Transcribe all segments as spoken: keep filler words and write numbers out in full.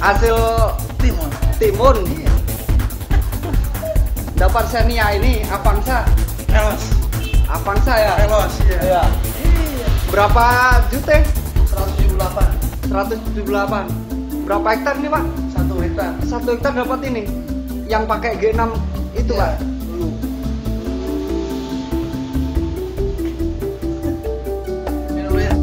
hasil timun. timun. Iya. Dapat Xenia ini Avanza. Elos. Avanza ya. Elos. Iya. Iya. Iya. Berapa juta? seratus tujuh puluh delapan. seratus tujuh puluh delapan. Berapa hektar nih Pak? Satu hektar. Satu hektar dapat ini. Yang pakai G enam itu Iya, Pak. dulu. Ini dulu ya.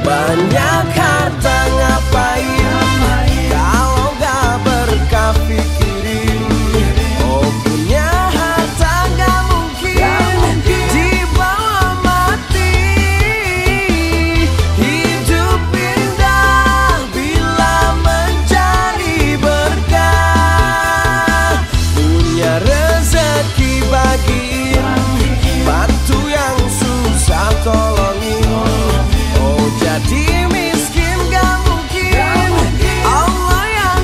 Banyak harta ngapain kalau gak berkah pikirin. Oh punya harta gak mungkin dibawa mati. Hidup indah bila mencari berkah. Punya rezeki bagiin, bantu yang susah tolongin. Oh jadi miskin gak mungkin, Allah yang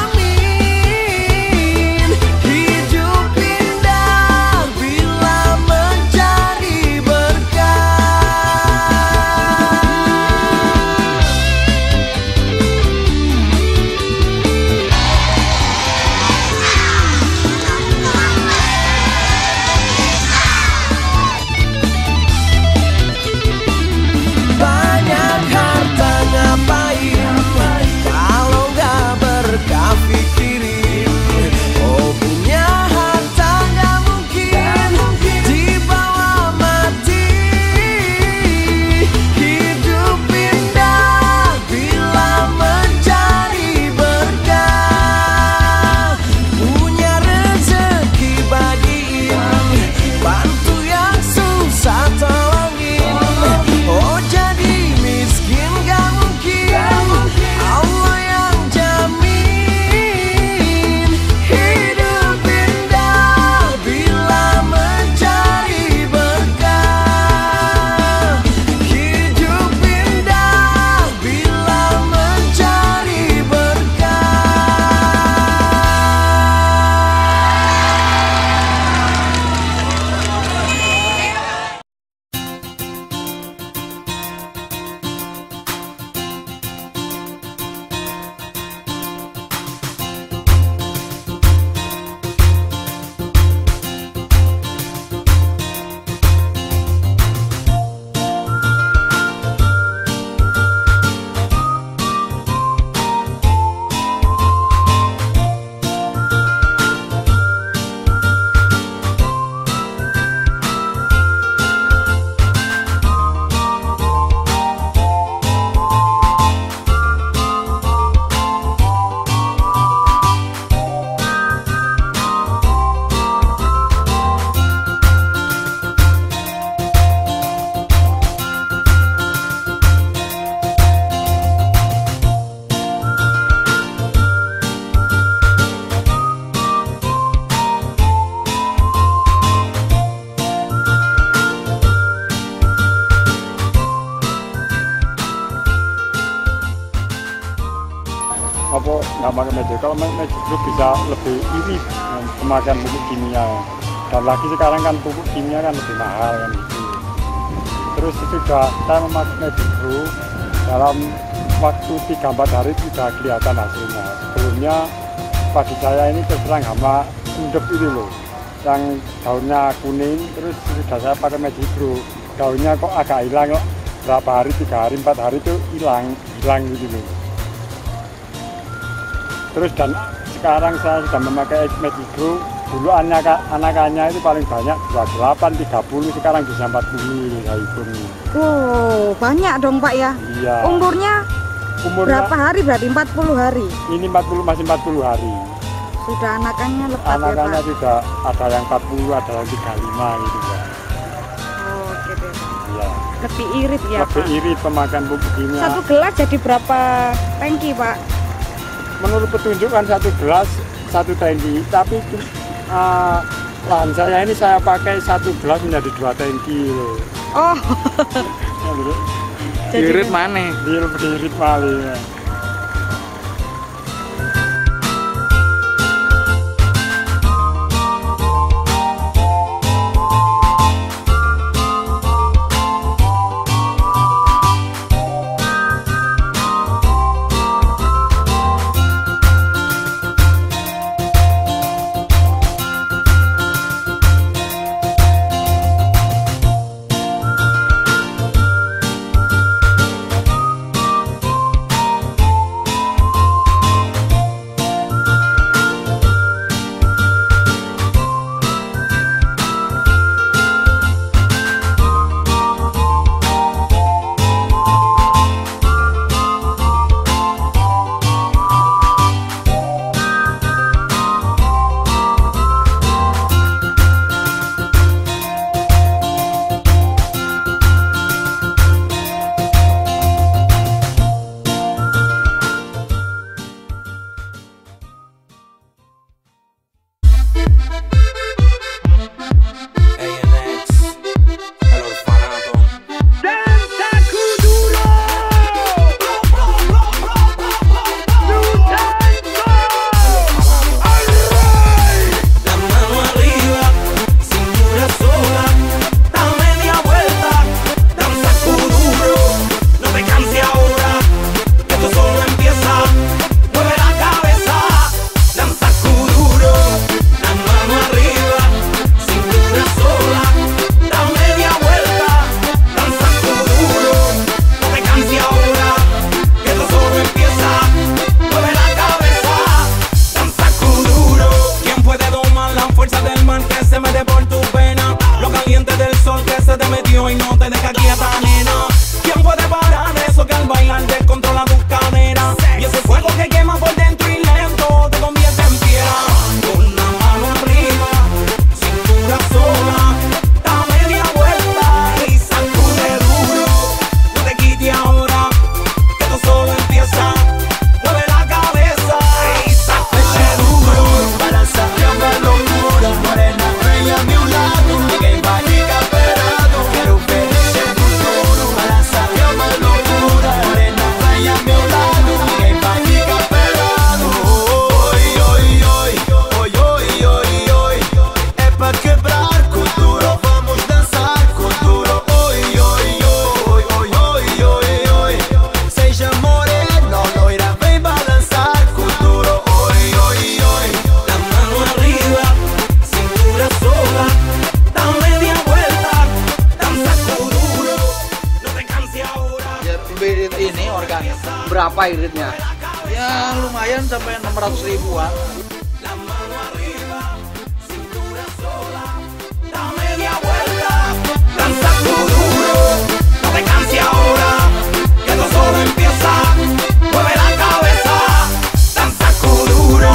jamin. Hidup indah bila mencari berkah. Banyak harta ngapain kalau gak berkah pikirin. Oh punya harta gak mungkin dibawa mati. Hidup indah bila mencari berkah. Punya rezeki bagiin, bantu yang susah tolongin. Oh jadi miskin gak mungkin, Allah yang jamin. Hidup indah bila mencari berkah. Hidup indah bila mencari berkah. Apa nggak pakai magic? Kalau magic group bisa lebih irit pemakaian pupuk kimia, dan lagi sekarang kan pupuk kimia kan lebih mahal kan gitu. Terus sudah saya memakai magic group dalam waktu tiga empat hari sudah kelihatan hasilnya. Sebelumnya padi saya ini terserang hama endep itu loh, yang daunnya kuning. Terus sudah saya pakai magic group, daunnya kok agak hilang kok. Berapa hari, tiga hari, empat hari itu hilang, hilang gitu loh. Terus dan sekarang saya sudah memakai Magic Grow. Dulu anak anakannya itu paling banyak dua puluh delapan, tiga puluh, sekarang bisa empat puluh saya hitung. Oh, banyak dong Pak ya? Iya. Umurnya, Umurnya berapa hari berarti? empat puluh hari? Ini empat puluh, masih empat puluh hari. Sudah anakannya lepas Anakannya ya Pak? sudah ada yang empat puluh, ada yang tiga puluh lima gitu ya. Oh, oke deh. Iya. Lebih irit ya Lebih Pak? irit pemakaian pupuk kimia. Satu gelas jadi berapa tangki Pak? Menurut petunjuk kan satu gelas satu tangki, tapi uh, lahan saya ini saya pakai satu gelas menjadi dua tangki loh. Oh. Jadi Irit mana? Dia lebih irit paling. bibit ini organik. Berapa iritnya? Ya lumayan sampai enam ratus ribuan. Danza duro, no te canses ahora, que esto solo empieza. Mueve la cabeza, danza duro.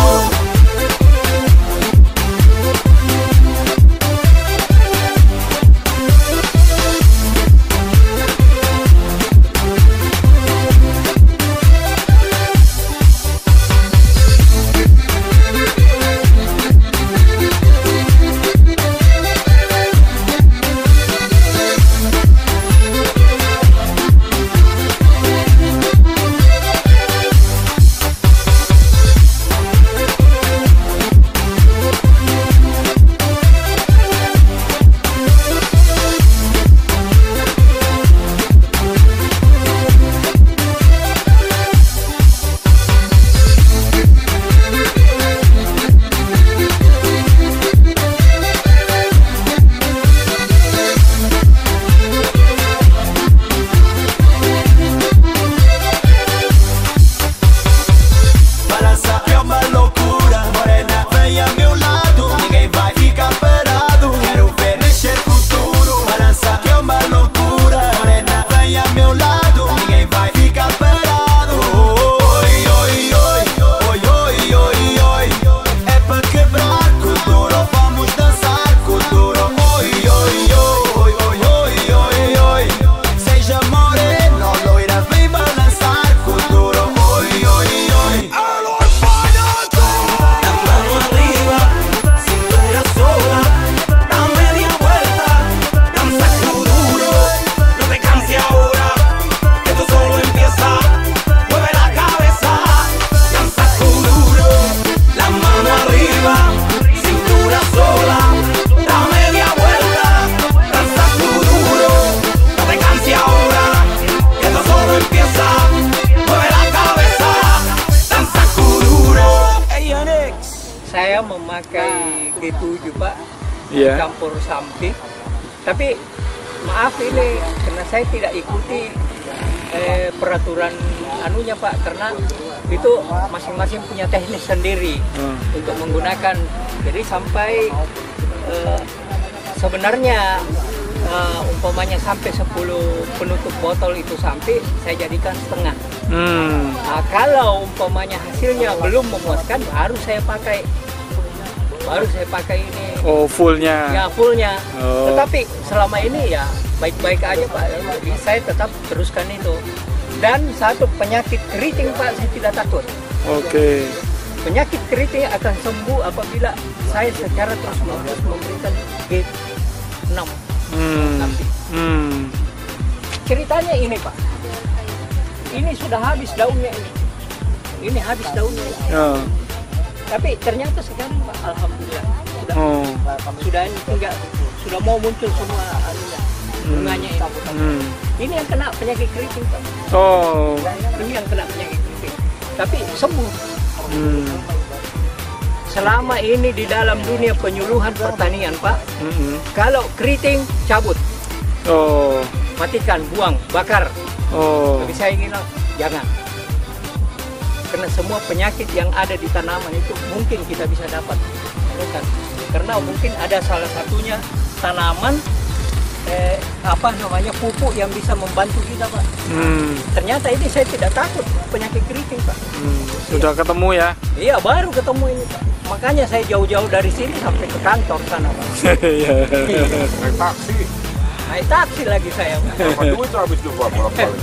Saya memakai G tujuh Pak, Iya. campur samping. Tapi maaf ini karena saya tidak ikuti eh, peraturan anunya Pak, karena itu masing-masing punya teknis sendiri Hmm. untuk menggunakan. Jadi sampai eh, sebenarnya eh, umpamanya sampai sepuluh penutup botol itu sampai saya jadikan setengah. Hmm. Nah, kalau umpamanya hasilnya belum memuaskan, baru saya pakai, baru saya pakai ini. Oh, fullnya. Ya fullnya. Oh. Tetapi selama ini ya baik-baik aja Pak. Jadi saya tetap teruskan itu. Dan satu penyakit keriting Pak, saya tidak takut. Oke. Penyakit keriting akan sembuh apabila saya secara terus-menerus memberikan G enam. Hmm. Nanti. Hmm. Ceritanya ini Pak. Ini sudah habis daunnya ini. Ini habis daunnya. Ini. Oh. Tapi ternyata sekarang Pak, alhamdulillah sudah Oh. sudah ini enggak sudah mau muncul semua anunya, bunganya ini. Hmm. Ini yang kena penyakit keriting Pak. Oh. Ini yang kena penyakit keriting. Tapi sembuh. Hmm. Selama ini di dalam dunia penyuluhan pertanian Pak, Hmm. kalau keriting cabut, Oh. matikan, buang, bakar. Oh. Tapi saya bilang jangan. Karena semua penyakit yang ada di tanaman itu mungkin kita bisa dapat. Bukan. Karena mungkin ada salah satunya tanaman eh, apa namanya pupuk yang bisa membantu kita Pak. Hmm. Ternyata ini saya tidak takut penyakit keriting Pak. Hmm. Sudah ketemu ya? Iya baru ketemu ini Pak. Makanya saya jauh-jauh dari sini sampai ke kantor sana Pak. Iya. Naik taksi, Naik taksi lagi saya Pak. berapa duit tuh habis tuh Pak bolak-balik?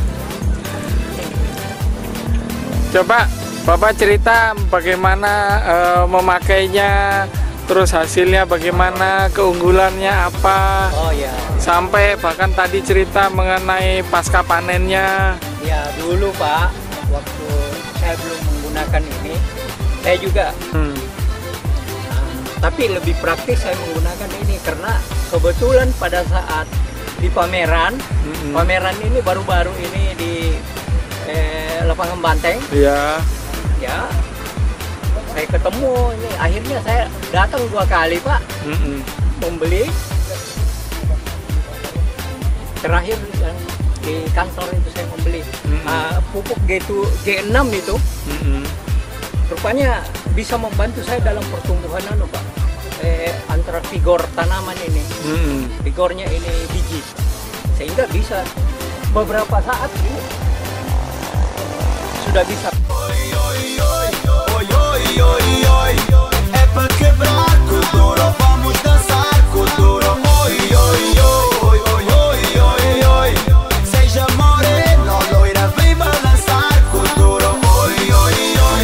Coba Bapak cerita bagaimana eh, memakainya, terus hasilnya bagaimana, keunggulannya apa, Oh ya, sampai bahkan tadi cerita mengenai pasca panennya. ya dulu Pak, waktu saya belum menggunakan ini, saya juga Hmm. tapi lebih praktis saya menggunakan ini karena kebetulan pada saat di pameran, Mm-mm. pameran ini baru-baru ini di eh, lapangan Banteng, Iya. ya saya ketemu ini, akhirnya saya datang dua kali Pak Mm-mm. membeli, terakhir yang di kantor itu saya membeli. Mm-mm. pupuk G enam itu, Mm-hmm. rupanya bisa membantu saya dalam pertumbuhan anu Pak. Eh, antara vigor tanaman ini, Mm-hmm. vigornya ini biji, sehingga bisa beberapa saat ini sudah bisa. Oi, oi, oi, oi, oi, oi, oi. É pra quebrar com duro, vamos dançar com duro. Oi, oi, oi, oi, oi, oi, oi. Seja morena ou loira, vem balançar com duro. Oi, oi, oi.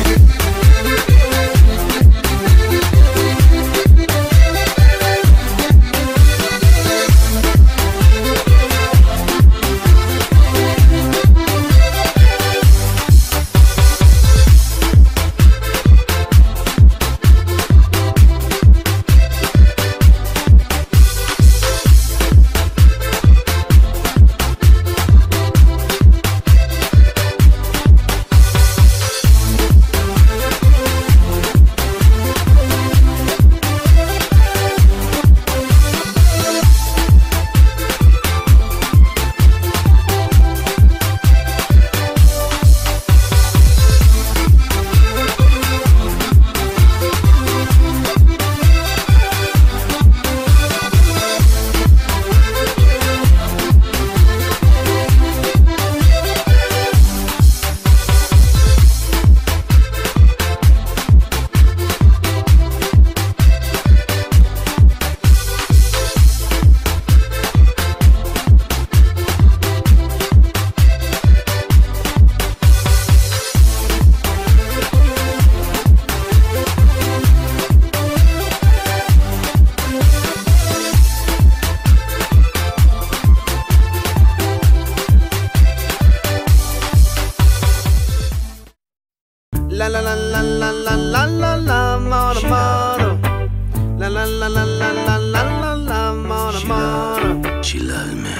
La la la la la la la la la moro moro. La la la la la la la la la moro moro. She loves me.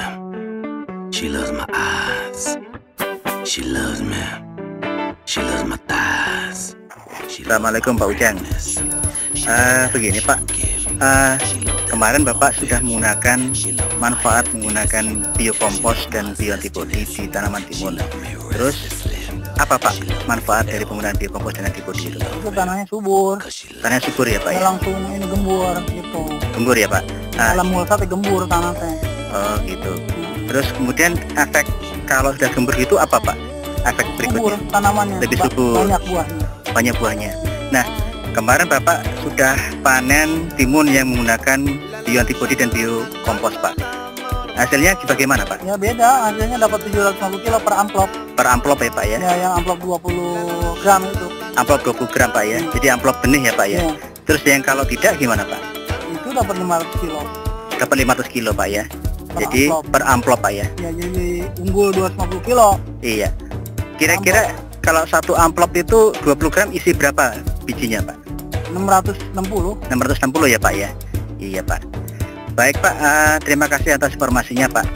She loves my eyes. She loves me. She loves my thighs. Assalamualaikum Pak Ujang. Uh, begini Pak, uh, kemarin Bapak sudah menggunakan manfaat menggunakan biokompos dan bioantibodi di tanaman timun. Terus apa Pak manfaat dari penggunaan biokompos dan antibodi itu? Itu tanahnya subur. Tanahnya subur ya Pak ya? Langsung ini gembur gitu. Gembur ya Pak? Uh, Alam mulsa gembur tanah teh. Oh gitu. Terus kemudian efek kalau sudah gembur gitu apa Pak? Efek berikutnya? Subur tanamannya. Lebih subur. Banyak buahnya. Banyak buahnya. Nah, kemarin Bapak sudah panen timun yang menggunakan bioantibodi dan biokompos Pak. Hasilnya bagaimana Pak? Ya beda, hasilnya dapat tujuh ratus lima puluh kilo per amplop. Per amplop ya Pak ya? Ya, yang amplop dua puluh gram itu. Amplop dua puluh gram Pak ya? Hmm. Jadi amplop benih ya Pak ya? Ya. Terus yang kalau tidak gimana Pak? Itu dapat lima ratus kilo. Dapat lima ratus kilo Pak ya? Per jadi amplop. Per amplop Pak ya? Ya, jadi unggul dua ratus lima puluh kilo. Iya. Kira-kira kalau satu amplop itu dua puluh gram isi berapa bijinya Pak? enam ratus enam puluh. enam ratus enam puluh ya Pak ya? Iya Pak. Baik Pak, uh, terima kasih atas informasinya Pak.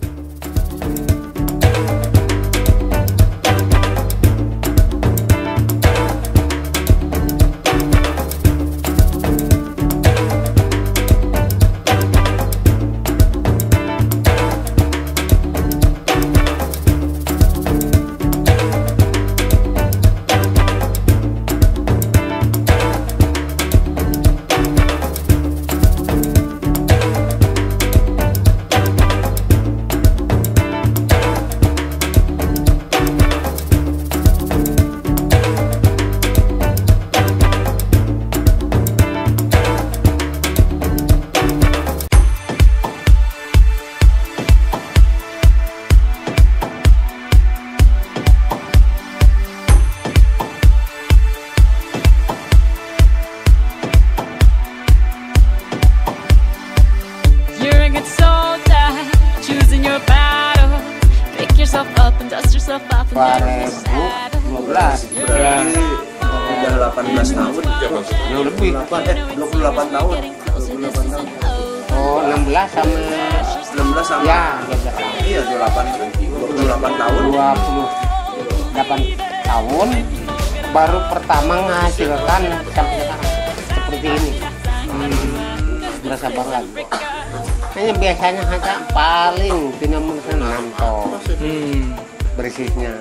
dua ribu dua belas Berarti udah delapan belas tahun. jauh lebih. Eh, dua puluh delapan tahun. dua puluh delapan tahun. Oh, enam belas sama enam belas sama. ya, iya, dua puluh delapan dua puluh delapan tahun. dua puluh delapan tahun baru pertama menghasilkan sampai sekarang seperti ini. Hmm, merasa bangga. Ini biasanya hanya paling tidak enam ton Hmm. bersihnya.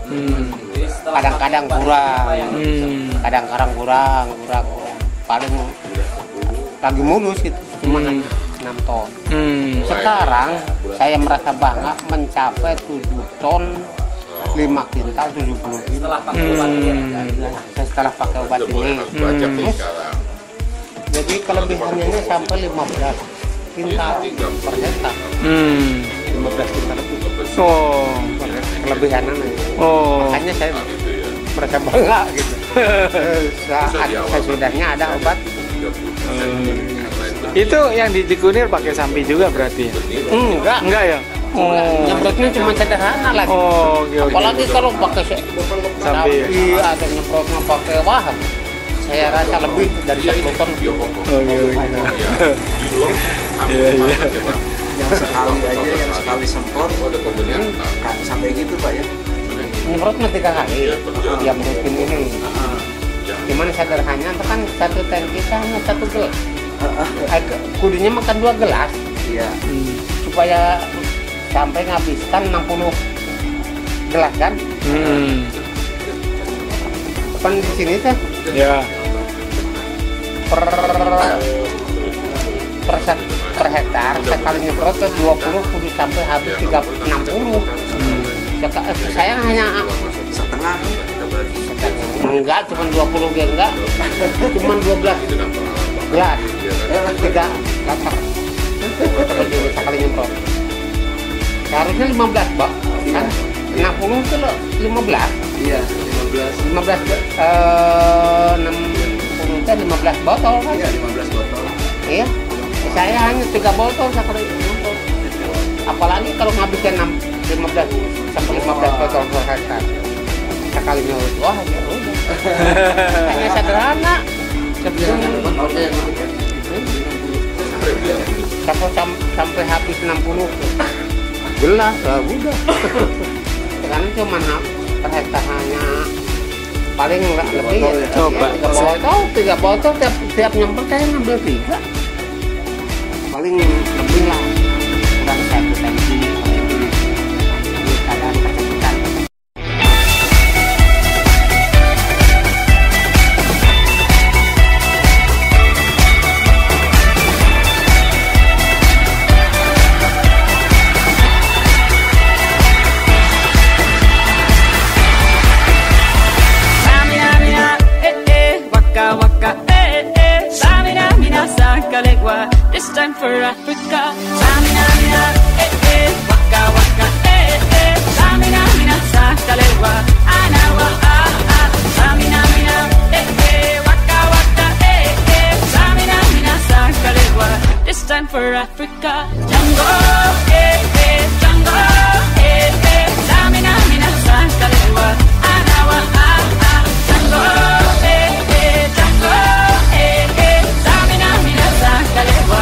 Kadang-kadang kurang, Hmm. kadang-kadang kurang, kurang, kurang. Paling lagi mulus gitu, cuma Hmm. enam ton. Hmm. Sekarang saya merasa bangga mencapai tujuh ton lima kintal tujuh puluh kilo. Hmm. Setelah pakai obat ini. Terus, jadi kelebihannya ini sampai lima belas kintal per hektar. Hmm. lima belas kintal lebih. Oh. Kelebihannya. Oh. Makanya saya merasa bangga gitu. Saat sesudahnya ada obat. Itu yang di Cikunir pakai Sampi juga berarti? Enggak. Enggak ya? Oh. Nyemprotnya cuma sederhana lagi. Oh, oke, oke. Apalagi kalau pakai Sampi. atau nyemprotnya pakai waham, saya rasa lebih dari satu ton. Oh, iya, iya. Iya, iya. Yang sekali aja, yang sekali semprot kan sampai gitu Pak ya. Nyemprotnya tiga kali yang rutin ini. Cuman sederhananya itu kan satu tangki kita hanya satu gelas. Air- Kudunya makan dua gelas. Iya. Supaya sampai nghabiskan enam puluh gelas kan. Hmm. Kan di sini tuh Ya. per per, set- per hektar sekali nyemprot tuh dua puluh kudu sampai habis tiga enam puluh. Seka- eh, Saya hanya Setengah. enggak cuma dua puluh ge enggak. Cuma dua belas gelas. Tiga liter. Kalau sekali nyemprot. Seharusnya lima belas, Pak. Kan enam puluh itu loh, lima belas. Iya, lima belas. lima belas eh enam puluh itu lima belas botol kan? Iya, lima belas botol. Iya. Saya hanya tiga botol sekali nyemprot. Apalagi kalau ngabisin enam lima belas sampai lima belas botol per hektar. Sekali nyemprot. Wah, ya udah. Hanya sederhana. Sebelum sampai sampai habis enam puluh gelas, lah udah. Sekarang cuma per hektar hanya paling nggak lebih ya. Coba. Ya, tiga botol, tiga botol tiap tiap nyemprot saya ngambil tiga. Paling lebih lah, kurang satu tangki. Ini keadaan kecepatan. This time for Africa. Samina mina, eh eh, waka waka, eh eh. Samina mina, sakalewa, anawa ah ah. Samina mina, eh eh, waka waka, eh eh. Samina mina, sakalewa. This time for Africa. Jungle, eh eh, jungle, eh eh. Samina mina, sakalewa, anawa ah ah. Jungle, eh eh, jungle, eh eh. Samina mina, sakalewa.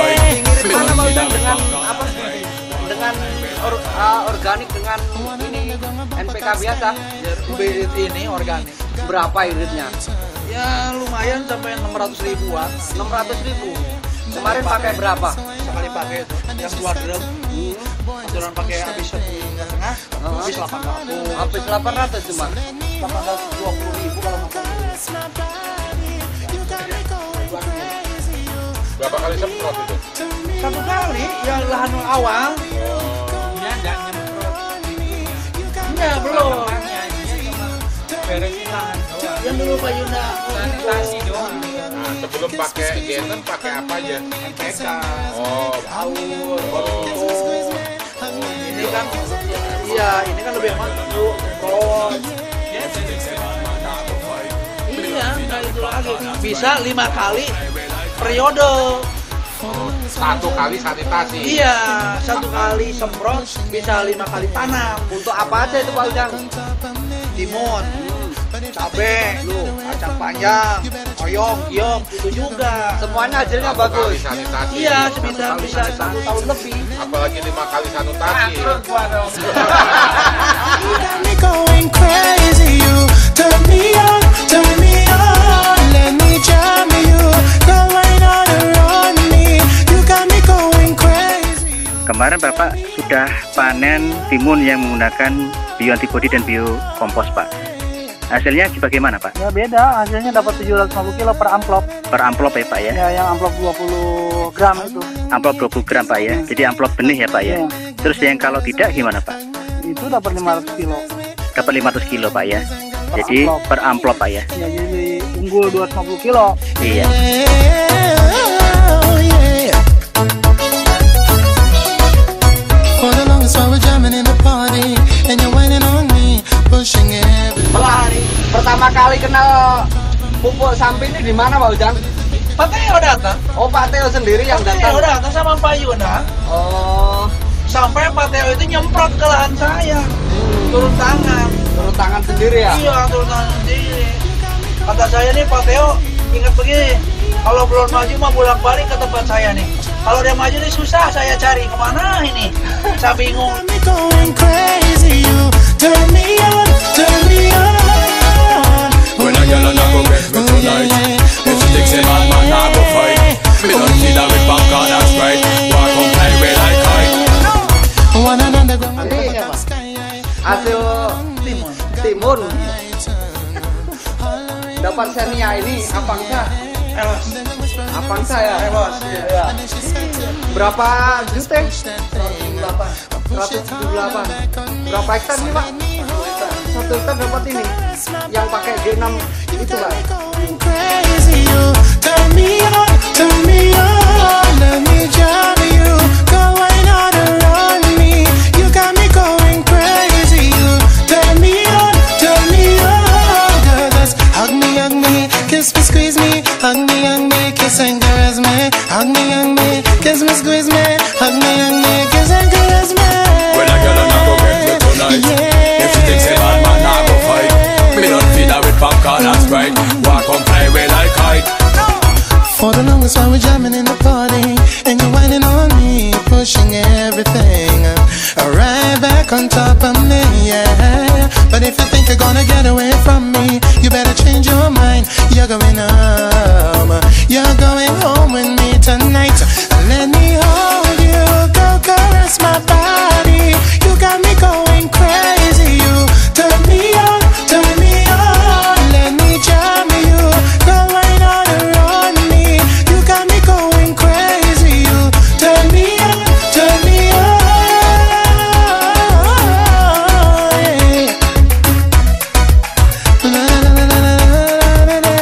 Organik dengan ini N P K biasa. Irit ini organik. Berapa iritnya? Ya lumayan sampai enam ratus ribuan. enam ratus ribu. Kemarin pakai berapa? Sekali pakai itu yang dua drum. Aturan pakai habis satu setengah, habis delapan ratus. Habis delapan ratus cuma. delapan ratus dua puluh ribu kalau makan. Berapa kali semprot itu? Satu kali yang lahan awal. Ya nggak nyemprot ini. Enggak, belum. Beresin lahan doang. Yang dulu Pak Yunda sanitasi doang. Nah, sebelum pakai genen pakai apa aja? N P K. Oh, Aur, oh. ini kan, iya ini kan lebih maju, terus, iya nggak itu lagi, bisa lima kali periode. Satu kali sanitasi. Iya, satu kali semprot bisa lima kali tanam. Untuk apa aja itu Pak Ujang? Timun, cabe, lu, kacang panjang, oyong, giok, itu juga. Semuanya hasilnya Satu kali bagus. sanitasi. Iya, Satu bisa kali bisa sanitasi. satu tahun lebih. Apalagi lima kali sanitasi. You got me going crazy, you turn me on, turn me on, let me jam you, go right on around me, you got me going crazy. Kemarin Bapak sudah panen timun yang menggunakan bio antibody dan bio kompos, Pak. Hasilnya bagaimana, Pak? Ya beda, hasilnya dapat tujuh ratus lima puluh kilo per amplop. Per amplop ya, Pak ya? Ya, yang amplop dua puluh gram itu. Amplop dua puluh gram, Pak ya? Jadi amplop benih ya, Pak ya? Ya. Terus yang kalau tidak gimana, Pak? Itu dapat lima ratus kilo. Dapat lima ratus kilo, Pak ya? Per Jadi amplop. per amplop, Pak ya? Ya, jadi unggul dua ratus lima puluh kilo. Iya. Oh, yeah. For the longest while we're jamming in the party, and you're whining on me, pushing every. Pelari. Pertama kali kenal pupuk samping ini di mana Pak Ujang? Pak Teo datang. Oh Pak Teo sendiri yang Pak datang. Teo datang sama Pak Yuna. Oh, Sampai Pak Teo itu nyemprot ke lahan saya. Turun tangan. turun tangan sendiri ya? Iya, turun tangan sendiri. Kata saya nih Pak Teo, ingat begini. Kalau belum maju mah bolak-balik ke tempat saya nih. Kalau dia maju nih susah saya cari kemana ini. Saya bingung. Me going crazy, you turn me on, turn me on. When a girl a go get me tonight, if she thinks a bad man a go fight, me don't see that with back on that's right. Walk on play with like kite. One another go my Ini apa? Hasil timun. Timun. Dapat senia ini Avangsa. Elos. Avangsa ya? Elos. Iya. Berapa juta? seratus tujuh puluh delapan. Berapa hektar nih Pak? Satu hektar dapat ini. Yang pakai G enam itu Pak. crazy, you turn me on, turn me on, let me jam you, go right on around me, you got me going crazy, you turn me on, turn me on, girl, just hug me, hug me, kiss me, squeeze me, hug me, hug me, kiss and caress me, hug me, hug me, kiss me, squeeze me, hug me, hug me, kiss and caress me. When a girl a go get me tonight, if she thinks a bad man a go fight, me don't feel that with back on that's right. Walk on play with like kite. For the longest while we're jamming in the party, and you're whining on me, pushing everything right back on top of me, yeah. But if you think you're gonna get away from me, you better change your mind. You're going home, you're going home with me tonight. Let me hold you, go caress my body. You got me going crazy, you turn me on, turn me on. Let me jam you, go right on around me. You got me going crazy, you turn me on, turn me on. Yeah. La, la, la, la, la, la, la, la.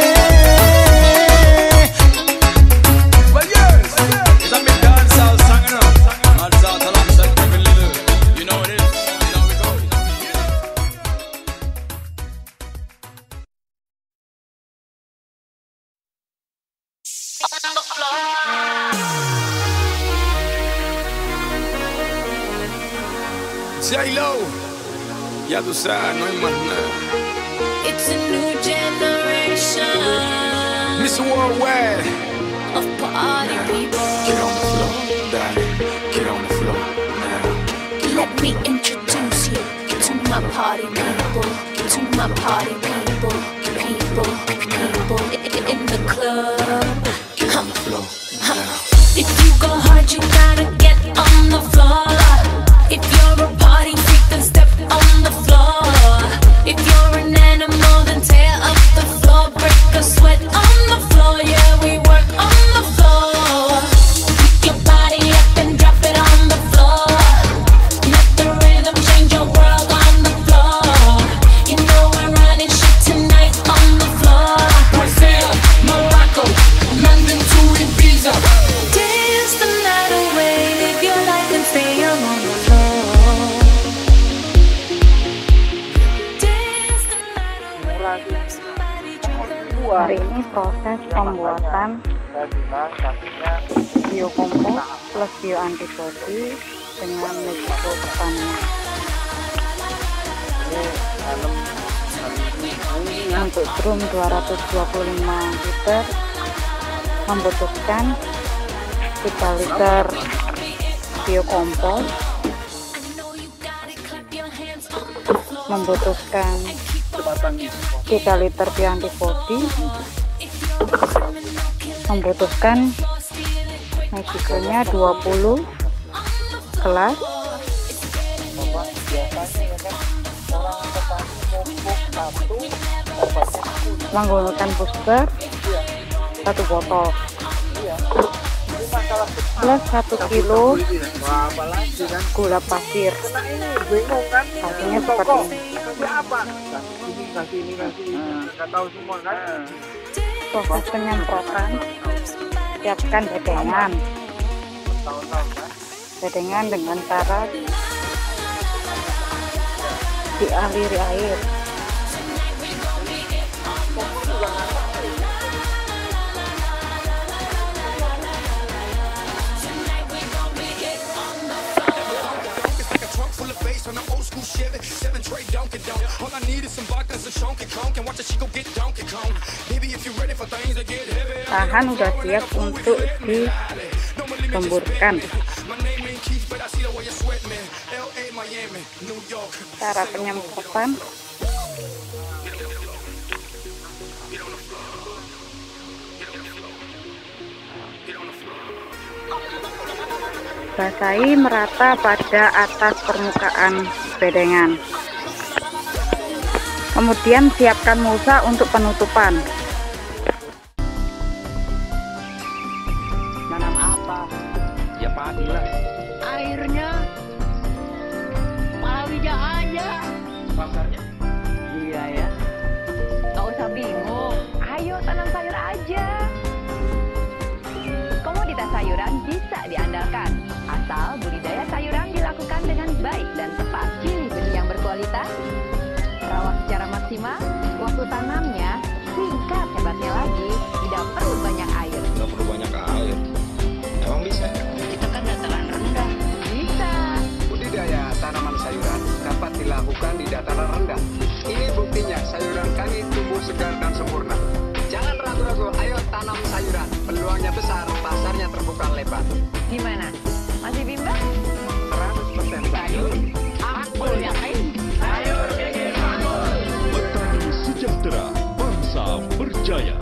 Well yes, it's a big dancehall song, you know. Man's out alongside Kevin Little. You know what it is. You know we go. J-Lo, ya tú sabes, no hay más nada. It's a new generation Mister Worldwide, of party people. get on the floor, darling, get on the floor now. Let me introduce you to my party people, to my party people, people, people in the club. If you go hard, you gotta get on the floor. If you're a party freak, then step on the floor. If you're an animal, then tear up the floor. Break a sweat on the floor, yeah, we work on the floor. Pick your body up and drop it on the floor. Let the rhythm change your world on the floor. You know we're running shit tonight on the floor. Brazil, Morocco, London to Ibiza. Dance the night away, live your life and stay on the floor. Dance the night away, let somebody drink the Hari ini proses pembuatan biokompos plus bioantibodi dengan mixotannya. Untuk drum dua ratus dua puluh lima liter membutuhkan tiga liter biokompos, membutuhkan tiga liter bioantibodi, membutuhkan magiconya dua puluh gelas, menggunakan booster satu botol plus satu kilo gula pasir. Hasilnya seperti ini. Proses penyemprotan, siapkan bedengan bedengan dengan cara dialiri air. On an old school Chevy, seven tray Donkey Kong. All I need is some vodka, some chunky conk, and watch the chico get Donkey Kong. Baby, if you ready for things to get heavy. Bahan udah siap untuk dilemburkan. Cara penyemprotan, basahi merata pada atas permukaan bedengan. Kemudian siapkan mulsa untuk penutupan. Nanam apa? Ya padi lah. Airnya palawija aja. Pasarnya? Iya ya. Gak usah bingung. Ayo tanam sayur aja. Komoditas sayuran bisa diandalkan. Asal budidaya sayuran dilakukan dengan baik dan tepat. Pilih benih yang berkualitas, rawat secara maksimal, waktu tanamnya singkat, hebatnya lagi tidak perlu banyak air. Nggak perlu banyak air. Emang bisa? Kita kan dataran rendah. Bisa. Budidaya tanaman sayuran dapat dilakukan di dataran rendah. Ini buktinya sayuran kami tumbuh segar dan sempurna. Jangan ragu-ragu, ayo tanam sayuran. Peluangnya besar, pasarnya terbuka lebar. Gimana? Masih bimbang? seratus persen sayur. Aku yakin. Sayur gigi makmur. Petani sejahtera, bangsa berjaya.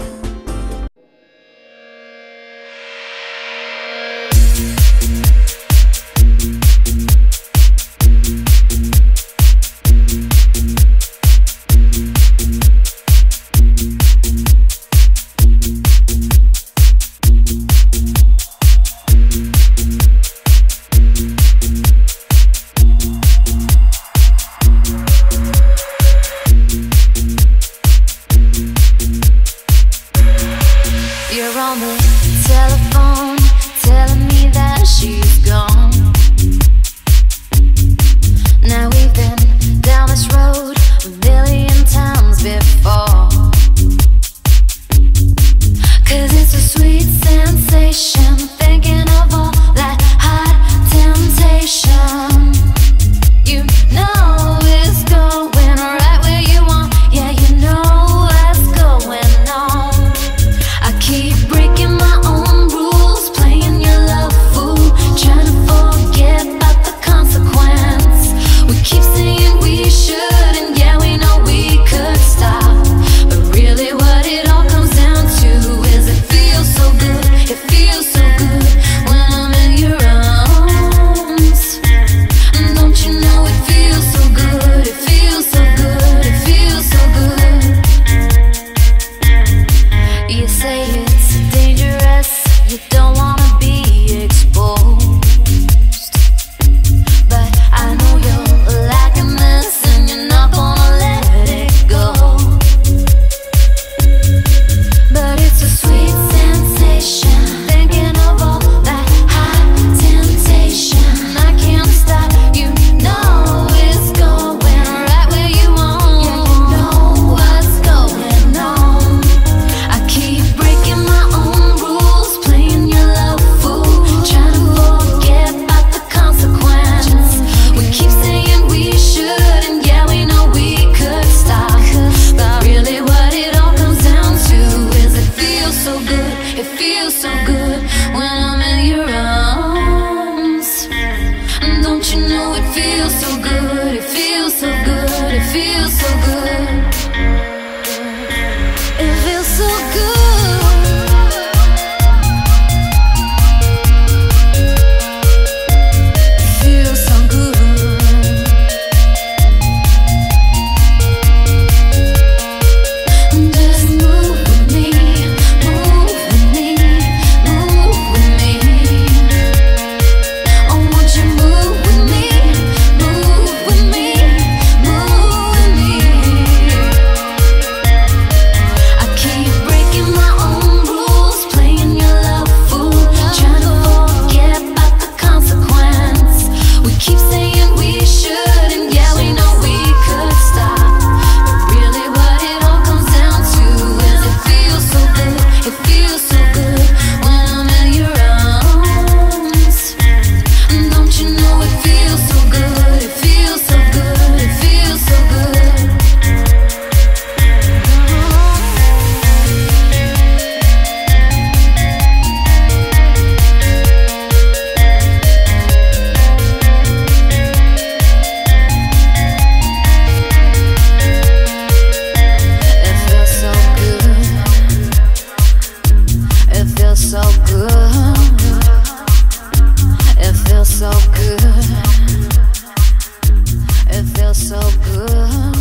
feels so good.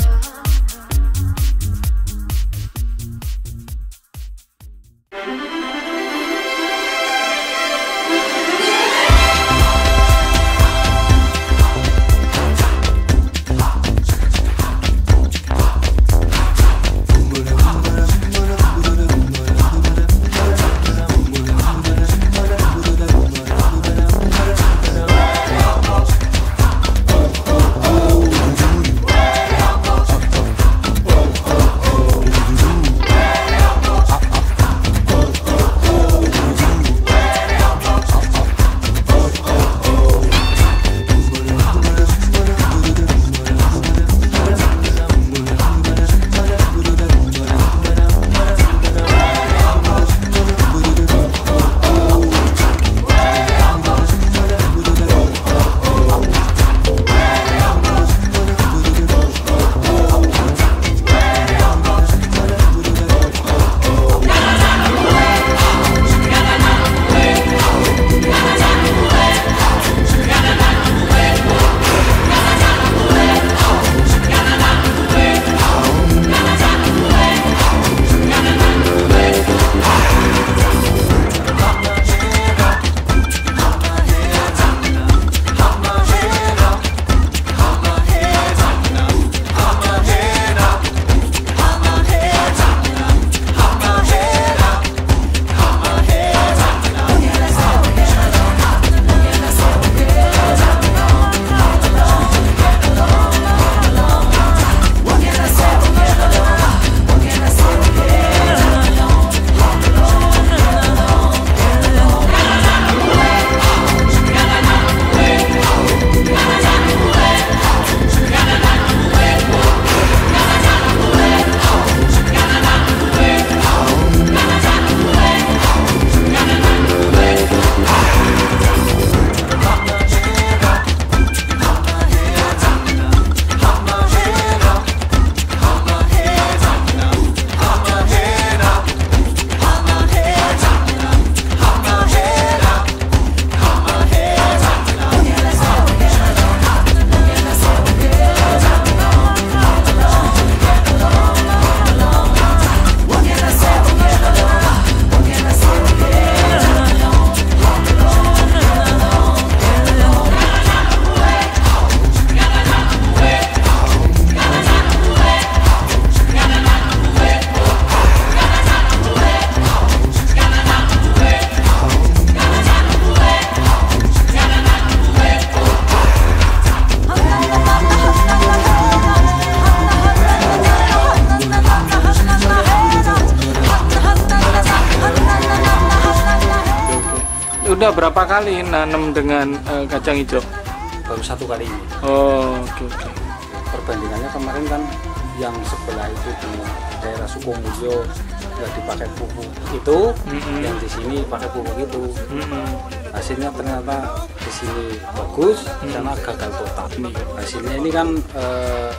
Udah berapa kali nanam dengan uh, kacang hijau? Baru satu kali ini. Oh, oke okay, oke. Okay. Perbandingannya kemarin kan yang sebelah itu di daerah Sukomulyo nggak dipakai pupuk itu, mm-hmm. yang di sini pakai pupuk itu. Mm-hmm. Hasilnya ternyata di sini bagus, mm-hmm. sana gagal total. Hasilnya ini kan eh,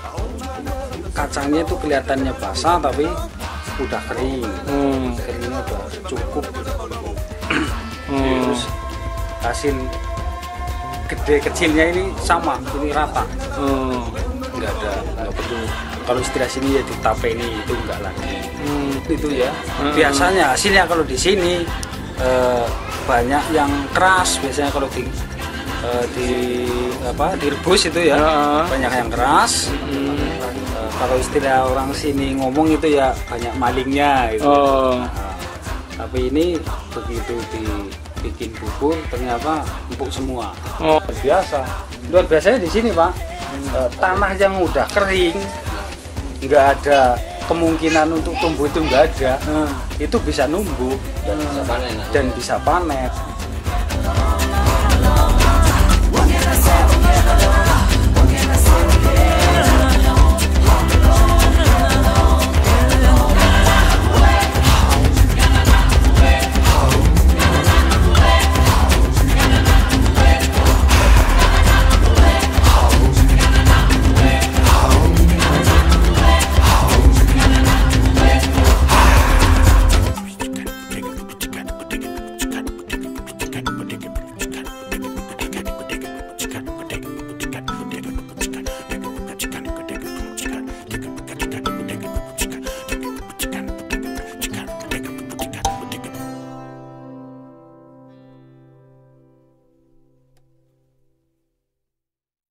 kacangnya itu kelihatannya basah tapi udah kering, mm. keringnya udah cukup. Terus hasil gede kecilnya ini sama, ini rata. Hmm. Nggak ada, nggak perlu. Kalau istilah sini ya ditapeni itu enggak lagi. Hmm. Itu ya. Hmm. Biasanya hasilnya kalau di sini eh, banyak yang keras. Biasanya kalau di eh, di apa direbus itu ya hmm. banyak yang keras. Hmm. Eh, kalau istilah orang sini ngomong itu ya banyak malingnya. Gitu. Oh. Nah, tapi ini begitu dibikin bubur ternyata empuk semua. Oh, biasa. Luar biasanya di sini Pak, hmm. tanah yang udah kering, nggak ada kemungkinan untuk tumbuh itu nggak ada, hmm. itu bisa numbuh dan, hmm. bisa panen, dan bisa panen.